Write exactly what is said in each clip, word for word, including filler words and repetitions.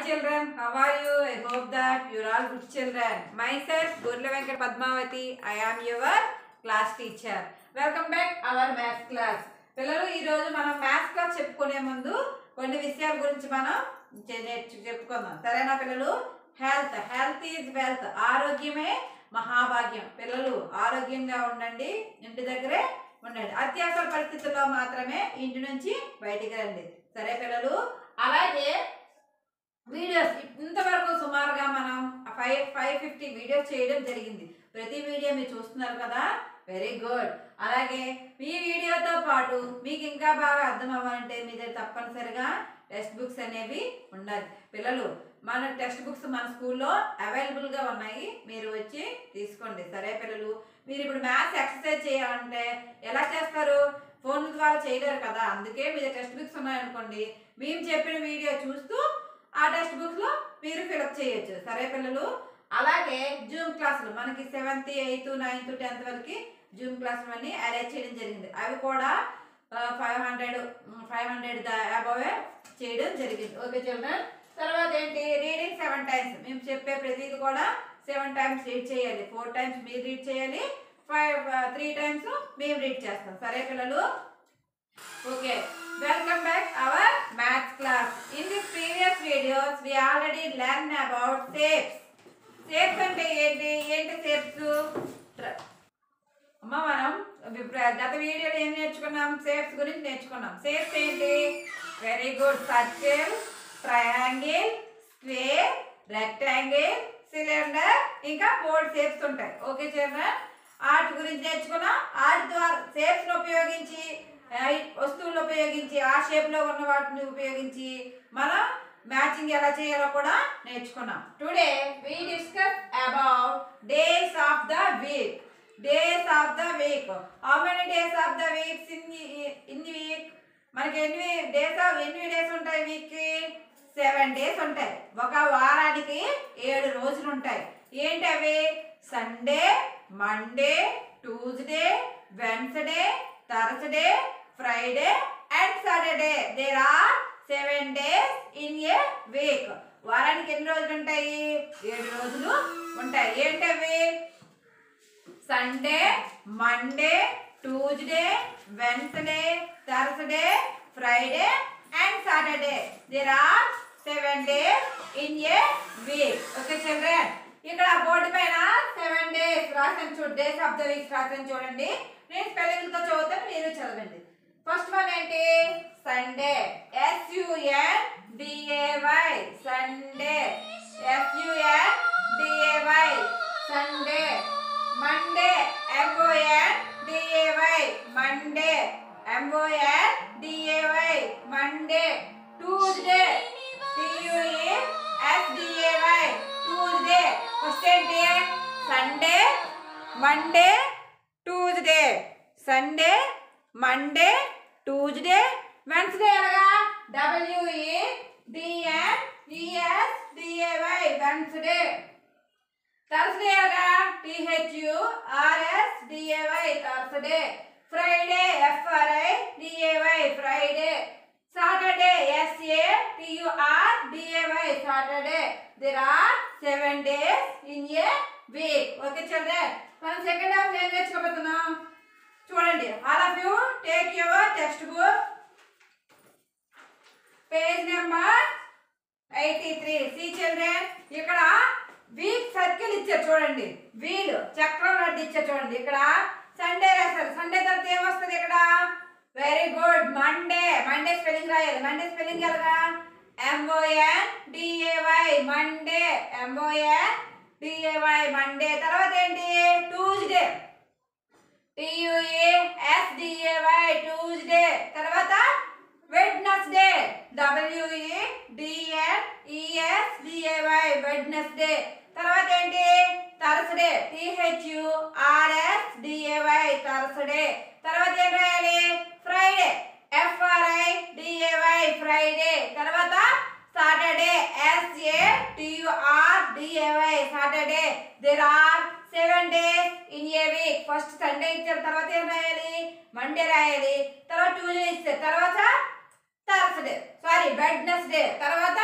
children, how are you? I hope that you are all good children. Myself, Gurla Venkat Padmavati, I am your class teacher. Welcome back our maths class. పిల్లలు ఈ రోజు మనం maths class చెప్పుకునే ముందు కొన్ని విషయాల గురించి మనం చెప్పుకుందాం. సరేనా పిల్లలు? Health health is wealth. ఆరోగ్యమే మహాభాగ్యం. పిల్లలు ఆరోగ్యంగా ఉండండి, ఇంటి దగ్గరే ఉండండి. అత్యవసర పరిస్థితుల్లో మాత్రమే ఇంటి నుంచి బయటికి రండి. సరే పిల్లలు? అలాగే వీడియోస్ ఇంతవరకు సుమారుగా మనం ఫైవ్ ఫైవ్ ఫిఫ్టీ వీడియోస్ చేయడం జరిగింది. ప్రతి వీడియో మీరు చూస్తున్నారు కదా, వెరీ గుడ్. అలాగే ఈ వీడియోతో పాటు మీకు ఇంకా బాగా అర్థం అవ్వాలంటే మీ దగ్గర తప్పనిసరిగా టెక్స్ట్ బుక్స్ అనేవి ఉండాలి. పిల్లలు మన టెక్స్ట్ బుక్స్ మన స్కూల్లో అవైలబుల్గా ఉన్నాయి, మీరు వచ్చి తీసుకోండి. సరే పిల్లలు? మీరు ఇప్పుడు మ్యాథ్స్ ఎక్సర్సైజ్ చేయాలంటే ఎలా చేస్తారు? ఫోన్ ద్వారా చేయలేరు కదా, అందుకే మీ టెక్స్ట్ బుక్స్ ఉన్నాయనుకోండి, మేము చెప్పిన వీడియో చూస్తూ ఆ టెక్స్ట్ బుక్స్ లో మీరు ఫిలప్ చేయొచ్చు. సరే పిల్లలు? అలాగే జూమ్ క్లాసులు మనకి సెవెంత్ ఎయిత్ నైన్త్ టెన్త్ వరకు జూమ్ క్లాసులు అన్ని అరేంజ్ చేయడం జరిగింది. అవి కూడా five hundred five hundred above చేయడం జరిగింది. Okay children? తర్వాత ఏంటి? Reading seven times. మేము చెప్పే ప్రతిది కూడా సెవెన్ టైమ్స్ రీడ్ చేయాలి. ఫోర్ టైమ్స్ మీరు రీడ్ చేయాలి, ఫైవ్ త్రీ టైమ్స్ మేము రీడ్ చేస్తాం. సరే పిల్లలు? Okay, welcome back our maths class. In this previous videos we already learned about shapes. Shapes అంటే ఏంటి? ఏంటి shapes? అమ్మ మనం గత వీడియోలో ఏం నేర్చుకున్నాం? షేప్స్ గురించి నేర్చుకున్నాం. షేప్స్ ఏంటి? Very good. Circle, triangle, square, rectangle, cylinder, ఇంకా బోల్డ్ షేప్స్ ఉంటాయి. Okay children? వాటి గురించి నేర్చుకున్నాం. వాటి ద్వారా షేప్స్ ఉపయోగించి వస్తువులు ఉపయోగించి ఆ షేప్ లో ఉన్న వాటిని ఉపయోగించి మనం మ్యాచింగ్ ఎలా చేయాలో కూడా నేర్చుకున్నాం. Today we discuss about days of the week. Days of the week. How many days of the weeks in in week? మనకి ఎన్ని డేస్ ఆఫ్ ఎన్ని డేస్ ఉంటాయి వీక్ కి? సెవెన్ డేస్ ఉంటాయి. ఒక వారానికి ఏడు రోజులు ఉంటాయి. ఏంటి అవి? Sunday, Monday, Tuesday, Wednesday, Thursday, Friday and Saturday. There are seven days in a week. వారానికి ఎన్ని రోజులు ఉంటాయి? ఏడు రోజులు ఉంటాయి. ఏంటవి? Sunday, Monday, Tuesday, Wednesday, Thursday, Friday and Saturday. There are seven days in a week. Okay children? ఇక్కడ board పైన సెవెన్ డేస్ రాసాను చూడండి. డేస్ ఆఫ్ ద వీక్ రాసాను చూడండి. నేను స్పెల్లింగ్ తో చదువుతాను, మీరు చదవండి. ఫస్ట్ వన్ ఏంటి? Sunday. S U N D A Y. Sunday. S U N D A Y. Sunday. Monday. M O N D A Y. Monday. M O N D A Y. Monday. Tuesday. T U E S D A Y. Tuesday. First ఏంటి? Sunday, Monday, Tuesday. Sunday, Monday, Tuesday, Wednesday ఎలాగా? W E D N E S D A Y. Wednesday. Thursday ఎలాగా? T H U R S D A Y. Thursday. Friday. F R I D A Y. Friday. Saturday. S A T U R D A Y. Saturday. There are seven days in a week. Okay children? మనం second half ఏం నేర్చుకోబోతున్నాం చూడండి. All of you take your textbook, page number eighty three. See children? ఇక్కడ week circle ఇచ్చారు చూడండి. Wheel చక్రం లాంటి ఇచ్చారు చూడండి. ఇక్కడ సండే రాశారు. సండే తర్వాత ఏమొస్తుంది ఇక్కడ? Very good. Monday. Monday spelling రాయాలి. మండే స్పెల్లింగ్ ఎలాగా? M O N D A Y. Monday. M O N D A Y. Monday. తర్వాత ఏంటి? Tuesday. T U E S D A Y. Tuesday. తర్వాత Wednesday. W E D N E S D A Y. Wednesday. తర్వాత ఏంటి? Thursday. T H U R S D A Y. Thursday. తర్వాత ఏం రాయాలి? Friday. F R I D A Y. Friday. తర్వాత Saturday. S A T U R D A Y. Saturday. There are seven days in a week. First Sunday ఇచ్చారు, తర్వాత ఏం రాయాలి? Monday రాయాలి. తర్వాత ట్యూస్డే ఇచ్చారు, తర్వాత థర్స్డే సారీ వెడ్నెస్డే, తర్వాత థర్స్డే.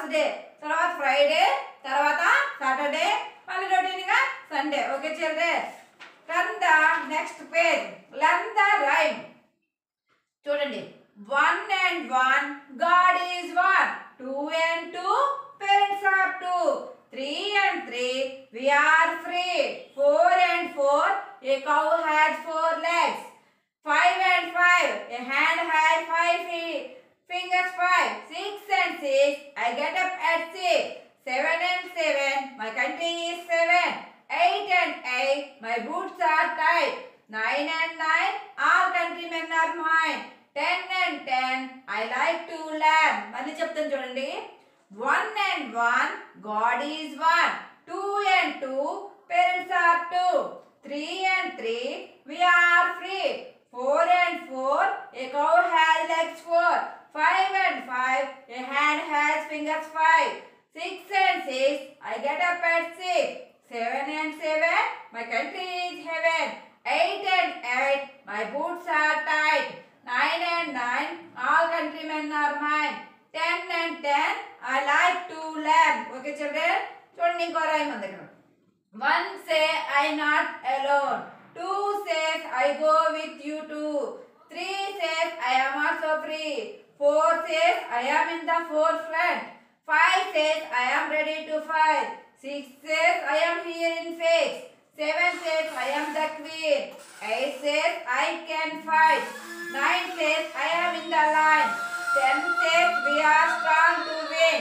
థర్స్డే, తర్వాత ఫ్రైడే, తర్వాత సాటర్డే, మళ్ళీ రొటీన్గా Sunday. Okay children, turn the next page, learn the rhyme. చూడండి, one and one God is one, two and two parents are two, three and three we are free, four and four a cow has four legs, five and five a hand has five feet, fingers five, six and six I get up at six, seven and seven my country is seven, eight and eight my boots are tight, nine and nine all countrymen are mine, ten and ten I like to learn. మళ్ళీ చెప్తాను చూడండి, one and one God is one, two and two parents are two, three and three we are free, four and four a cow has legs four, five and five a hand has fingers five, six and six I get up at six, seven and seven my country is heaven, eight and eight my boots are tight, nine and nine all countrymen are mine, ten and ten I like to learn. Okay children, చూడండి ఇంకో rhyme ఉంది ఇక్కడ. One say I not alone, two says I go with you too, three says I am also free, four says I am in the forefront, five says I am ready to fight, six says I am here in face, seven says I am the queen, eight says I can fight, nine says I am in the line, ten says we are strong to win.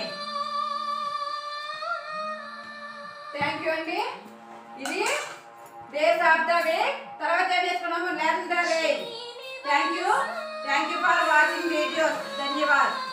Thank you అండి. ఇది days of the week. తర్వాత ఏం చేసుకున్నాము, learn the way. Thank you thank you for watching videos. ధన్యవాదాలు.